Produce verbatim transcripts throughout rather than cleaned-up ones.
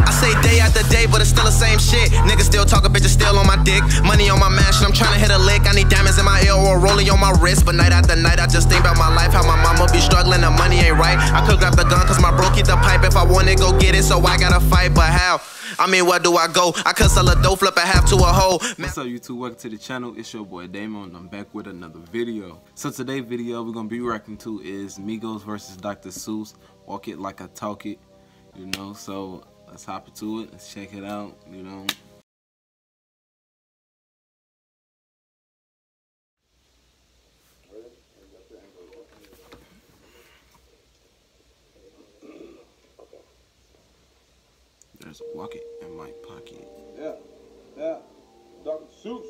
I say day after day, but it's still the same shit. Niggas still talking, bitches still on my dick. Money on my mansion, I'm trying to hit a lick. I need diamonds in my ear or a rollie on my wrist. But night after night, I just think about my life. How my mama be struggling, the money ain't right. I could grab the gun, cause my bro keep the pipe. If I want it, go get it, so I gotta fight. But how? I mean, where do I go? I could sell a dough, flip a half to a hoe. What's up, YouTube? Welcome to the channel. It's your boy Damon, and I'm back with another video. So today's video we're gonna be reacting to is Migos versus Doctor Seuss. Walk it like I talk it, you know. So let's hop into it. Let's check it out, you know. There's Walk It in my pocket. Yeah, yeah. Doctor Seuss.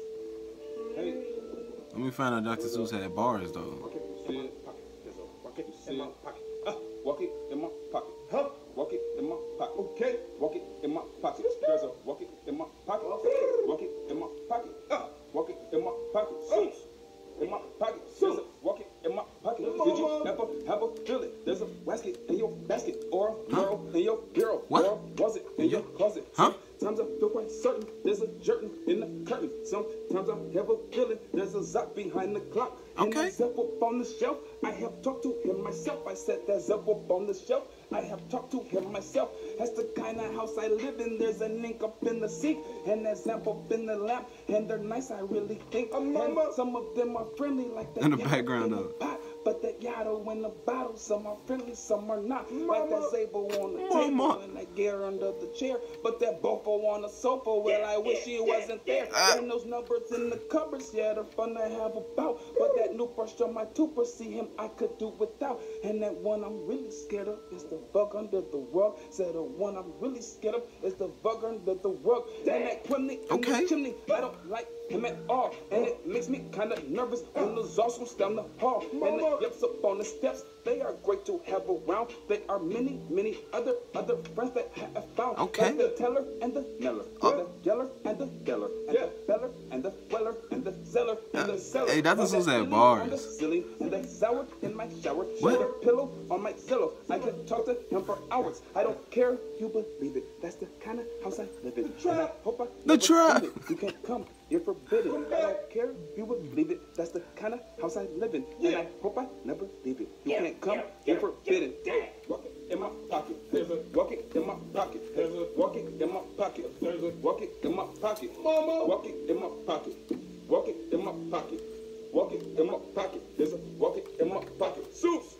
Hey. Let me find out Doctor Seuss had bars though. Walk it, see it, pocket. There's a walk it, see it, pocket. Uh, walk it in my pocket. Huh? Walk it in my pocket. Okay. Walk it in my pocket. There's a walk it in my pocket. Walk it in my pocket. Uh, walk it in my pocket. Seuss. In my pocket. There's a walk it in my pocket. Did you ever have a feeling? There's a basket in your basket or a girl in your girl. What? Or was it in your closet? Huh? Sometimes I feel quite certain there's a jerkin in the curtain. Sometimes I have a feeling there's a Zoc behind the clock. And Okay. that Zep up on the shelf. I have talked to him myself. I said that Zep up on the shelf. I have talked to him myself. That's the kind of house I live in. There's an ink up in the sink and that Zep up in the lamp. And they're nice, I really think. And some of them are friendly like that. In the background though. But that Yato in the bottle, some are friendly, some are not. Like that Zabo on the Mama. table and that gear under the chair. But that Bofo on the sofa, well, I wish he wasn't there. Uh. And those numbers in the cupboards, yeah, they're fun to have about. But that new brush on my toothbrush, see him, I could do without. And that one I'm really scared of is the bug under the rug. Said the one I'm really scared of is the bug under the rug. And that chimney, Okay. the chimney, I don't like him at all. And it makes me kind of nervous when the Zoss down the hall. And the yips up on the steps, they are great to have around. There are many, many other other friends that I have found. Okay. Like the teller and the Neller, Uh. the yeller and the yeller, and the beller and the weller and the zeller and the seller. Hey, Doctor Of Seuss that had silly bars. on the ceiling and the sour in my shower. What? The pillow on my Zillow. I could talk to him for hours. I don't care if you believe it. That's the kind of house I live in. And I hope I The never trap. leave it. You can't come. You're forbidden. I don't care if you believe it. That's the kind of house I live in. And I hope I never leave it. You can't come. You're forbidden. Walk it in my pocket. There's a walk it in my pocket. There's a walk it in my pocket. There's a walk it in my pocket. Mama. Walk it in my pocket. Walk it in my pocket. Walk it in my pocket. There's a walk it in my pocket. Seuss.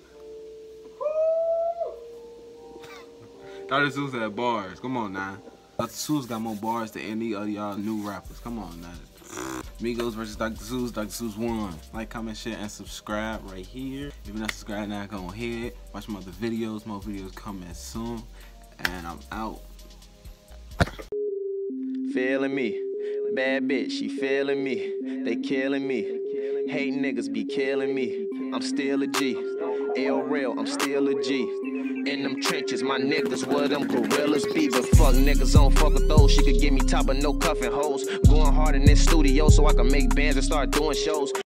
Doctor Seuss had bars. Come on now. Doctor Seuss got more bars than any of y'all new rappers. Come on now. Migos versus Doctor Seuss. Doctor Seuss won. Like, comment, share, and subscribe right here. If you're not subscribed now, go ahead. Watch my other videos. More videos coming soon. And I'm out. Feeling me, bad bitch, she feeling me. They killing me, hate niggas be killing me. I'm still a G, L real, I'm still a G. In them trenches, my niggas where them gorillas be. But fuck niggas, don't fuck with those. She could give me top but no cuffing hoes. Going hard in this studio so I can make bands and start doing shows.